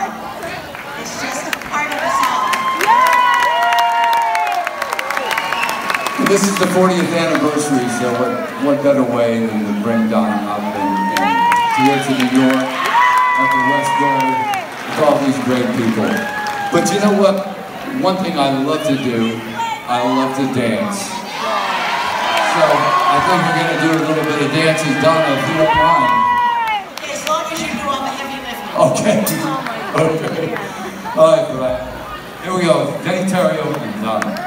hard. It's just a part of us all. This is the 40th anniversary, so what better way than to bring Donna up and here to New York at the West Road with all these great people. But you know what? One thing I love to do, I love to dance. So I think we're going to do a little bit of dancing, Donna, if you don't mind. Okay, as long as you do all the heavy lifting. Okay. Okay. All right. Here we go. Deney, Terrio, and Donna.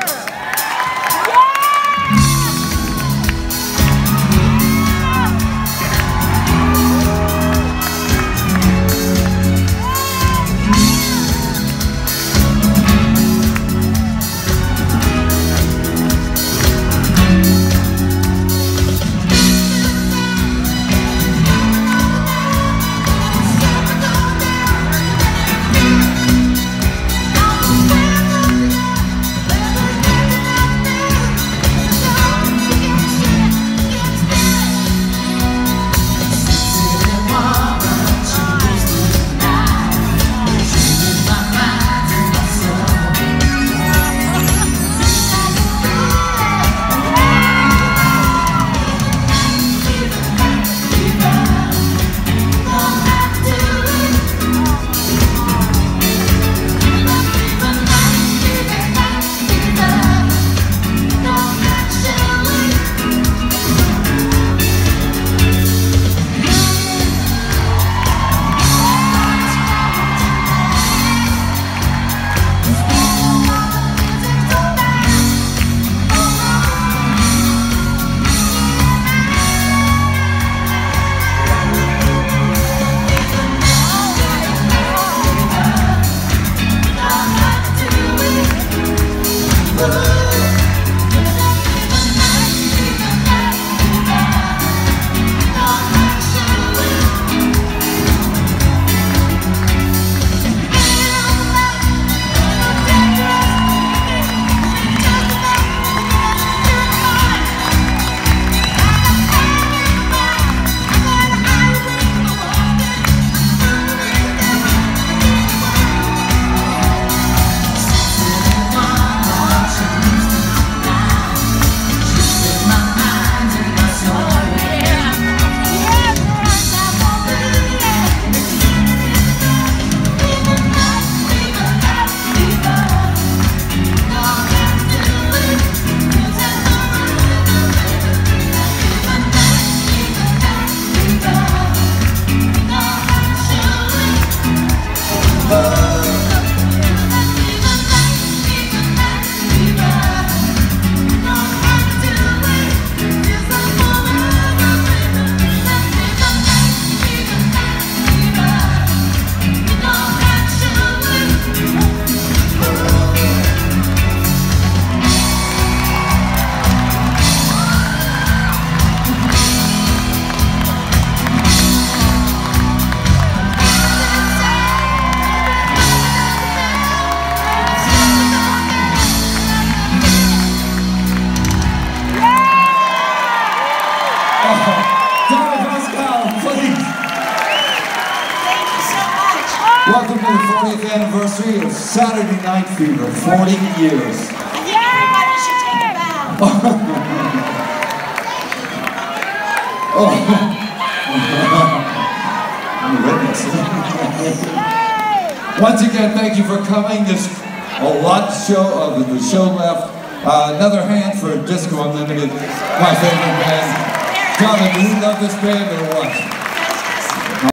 Donna, Pescow, please. Thank you so much. Welcome to the 40th anniversary of Saturday Night Fever, 40 years. I think everybody should take a bow. Oh. Once again, thank you for coming. There's a lot of the show left. Another hand for Disco Unlimited, my favorite band. Donna, do you love this band or what?